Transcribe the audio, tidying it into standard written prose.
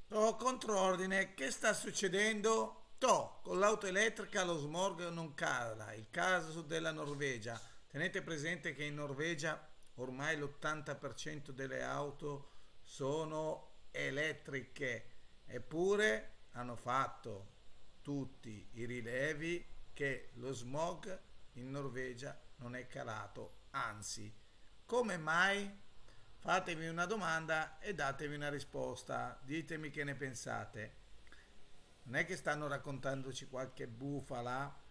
Oh, controordine, che sta succedendo? Con l'auto elettrica lo smog non cala, il caso della Norvegia. Tenete presente che in Norvegia ormai l'80% delle auto sono elettriche, eppure hanno fatto tutti i rilevi che lo smog in Norvegia non è calato, anzi, come mai? Fatemi una domanda e datemi una risposta. Ditemi che ne pensate. Non è che stanno raccontandoci qualche bufala?